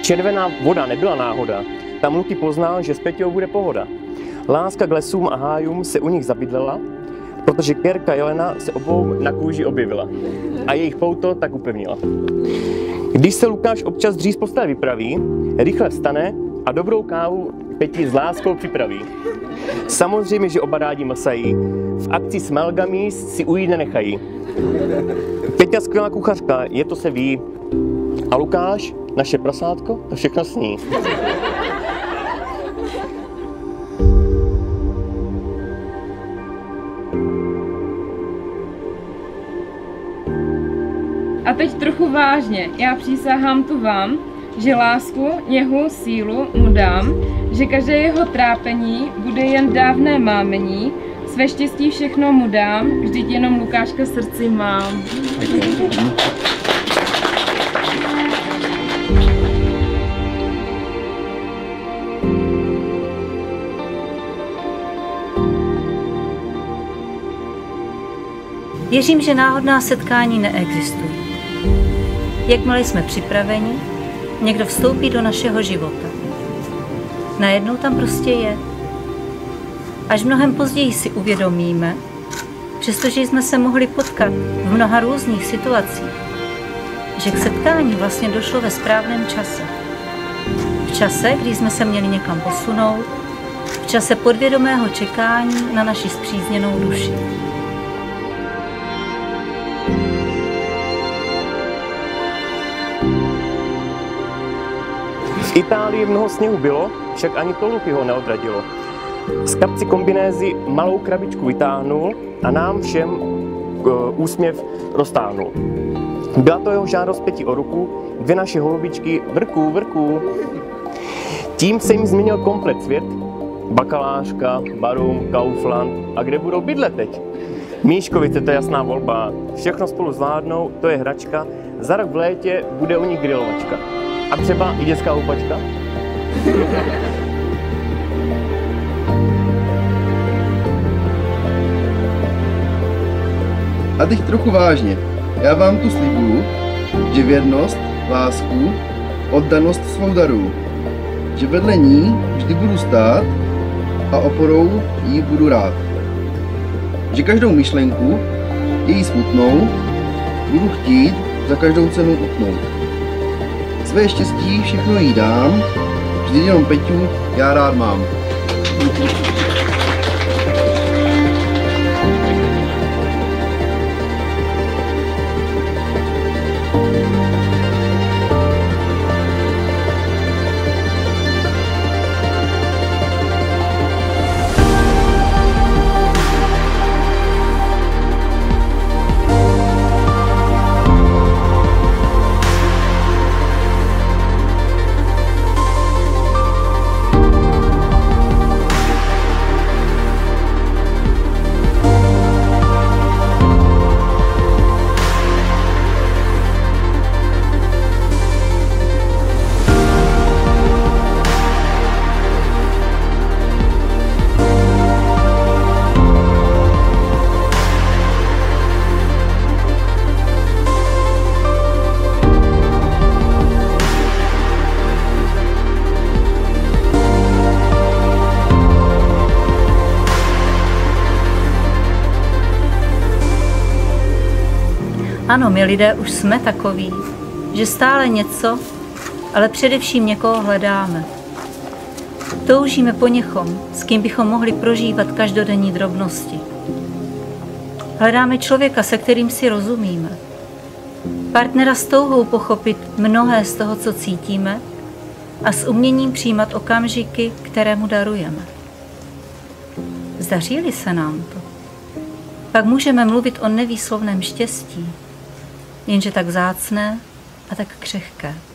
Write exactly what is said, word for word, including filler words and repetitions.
Červená voda nebyla náhoda. Tam Luky poznal, že s Peťou bude pohoda. Láska k lesům a hájům se u nich zabydlela, protože kérka Jelena se obou na kůži objevila a jejich pouto tak upevnila. Když se Lukáš občas dřív z postele vypraví, rychle vstane a dobrou kávu Peti s láskou připraví. Samozřejmě, že oba rádi mlsají, v akci s Melgami si ujít nenechají. Peťa skvělá kuchařka, je to se ví. A Lukáš, naše prasátko, to všechno sní. A teď trochu vážně, já přísahám tu vám, že lásku, něhu, sílu mu dám, že každé jeho trápení bude jen dávné mámení, své štěstí všechno mu dám, vždyť jenom Lukáška srdci mám. Věřím, že náhodná setkání neexistují. Jakmile jsme připraveni, někdo vstoupí do našeho života. Najednou tam prostě je. Až mnohem později si uvědomíme, přestože jsme se mohli potkat v mnoha různých situacích, že k setkání vlastně došlo ve správném čase. V čase, kdy jsme se měli někam posunout, v čase podvědomého čekání na naši spřízněnou duši. V Itálii mnoho sněhu bylo, však ani to Luky ho neodradilo. Z kapci kombinézy malou krabičku vytáhnul a nám všem uh, úsměv roztáhnul. Byla to jeho žádost Peti o ruku, dvě naše holubičky vrků, vrků. Tím se jim změnil komplet svět. Bakalářka, Barum, Kaufland a kde budou bydlet teď? Míškovice, to je jasná volba. Všechno spolu zvládnou, to je hračka. Za rok v létě bude u nich grilovačka. A třeba i dětská houpačka? A teď trochu vážně. Já vám tu slibuju, že věrnost, lásku, oddanost svou daru. Že vedle ní vždy budu stát a oporou jí budu rád. Že každou myšlenku, její smutnou, budu chtít za každou cenu utnout. Své štěstí všechno jí dám, vždy jenom Peťu já rád mám. Ano, my lidé už jsme takoví, že stále něco, ale především někoho hledáme. Toužíme po někom, s kým bychom mohli prožívat každodenní drobnosti. Hledáme člověka, se kterým si rozumíme. Partnera s touhou pochopit mnohé z toho, co cítíme a s uměním přijímat okamžiky, které mu darujeme. Zdaří-li se nám to, pak můžeme mluvit o nevýslovném štěstí, jenže tak vzácné a tak křehké.